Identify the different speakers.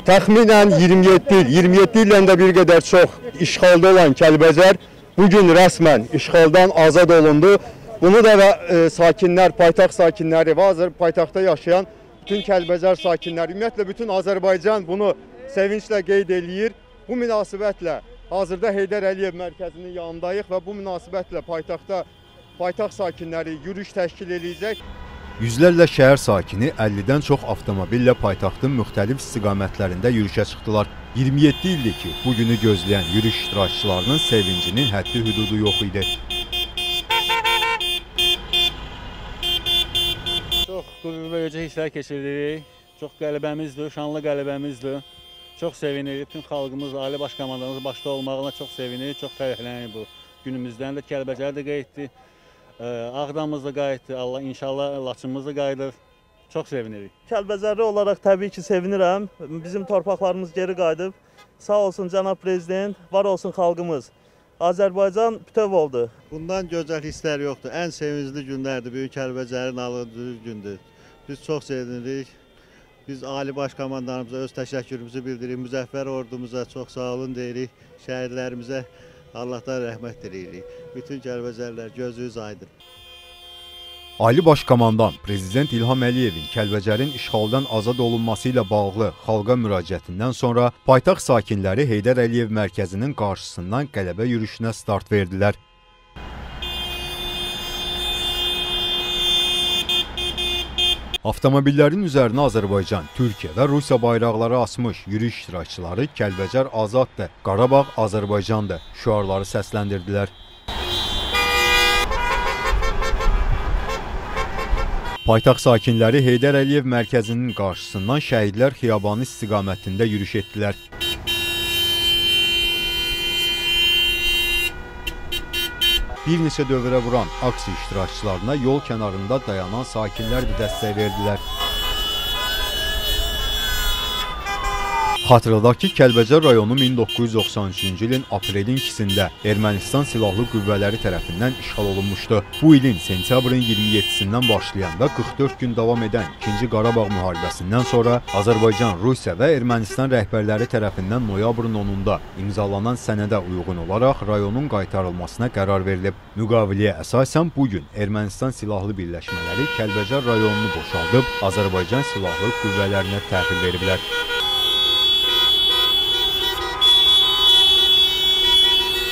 Speaker 1: Təxminən 27 illə də bir qədər çox işğalda olan Kəlbəcər bugün rəsmən işğaldan azad olundu. Bunu da sakinlər, paytaxt sakinləri və paytaxtda yaşayan bütün Kəlbəcər sakinləri, ümumiyyətlə bütün Azərbaycan bunu sevinclə qeyd eləyir. Bu münasibətlə hazırda Heydər Əliyev mərkəzinin yanındayıq və bu münasibətlə paytaxt sakinləri yürüyüş təşkil edəcək.
Speaker 2: Yüzlərlə şəhər sakini 50-dən çox avtomobillə paytaxtın müxtəlif istiqamətlərində yürüyüşə çıxdılar. 27 ildir ki, bugünü gözləyən yürüyüş iştirakçılarının sevincinin həddi hüdudu yox idi.
Speaker 3: Çox qürurverici hisslər keçirdik. Çox qələbəmizdir, şanlı qələbəmizdir. Çox sevinirik. Bütün xalqımız, Ali Baş Komandanımız başda olmağına çox sevinirik. Çox fərəhlənirik bu günümüzdən də. Kəlbəcər də qayıtdı. Ağdamımız da qayıtdı. Allah inşallah Laçınımız da qayıdır. Çox sevinirik.
Speaker 4: Kəlbəcərli olaraq təbii ki sevinirəm. Bizim torpaqlarımız geri qayıdıb. Sağ olsun cənab prezident, var olsun xalqımız. Azərbaycan bütöv oldu.
Speaker 5: Bundan gözəl hisslər yoxdur. Ən sevincli günlərdir. Böyük Kəlbəcərin alındığı gündür. Biz çox sevinirik. Biz Ali Baş Komandanımıza öz təşəkkürümüzü bildiririk. Müzəffər ordumuza çox sağ olun deyirik. Şəhidlərimizə Allahdan rəhmət diləyirik. Bütün Kəlbəcərlər gözünüz aydın.
Speaker 2: Ali Baş Komandan Prezident İlham Əliyevin Kəlbəcərin işğaldan azad olunması ilə bağlı xalqa müraciətindən sonra paytaxt sakinləri Heydər Əliyev mərkəzinin qarşısından qələbə yürüyüşünə start verdilər. Avtomobillərin üzərinə Azərbaycan, Türkiyə və Rusiya bayraqları asmış yürüyüş iştirakçıları Kəlbəcər azaddır, Qarabağ Azərbaycandır şüarları səsləndirdilər. Paytaxt sakinləri Heydər Əliyev mərkəzinin qarşısından Şəhidlər Xiyabanı istiqamətində yürüyüş etdilər. Bir neçə dövrə vuran aksiya iştirakçılarına yol kənarında dayanan sakinlər də dəstək verdilər. Xatırladaq ki, Kəlbəcər rayonu 1993-cü ilin aprelin 2-sində Ermənistan silahlı qüvvələri tərəfindən işğal olunmuşdu. Bu ilin sentyabrın 27-sindən başlayan və 44 gün davam edən 2-ci Qarabağ müharibəsindən sonra Azərbaycan, Rusiya və Ermənistan rəhbərləri tərəfindən noyabrın 10-da imzalanan sənədə uyğun olaraq rayonun qaytarılmasına qərar verilib. Müqaviləyə əsasən bugün Ermənistan silahlı birləşmələri Kəlbəcər rayonunu boşaldıb Azərbaycan silahlı qüvvələrinə təhvil veriblər.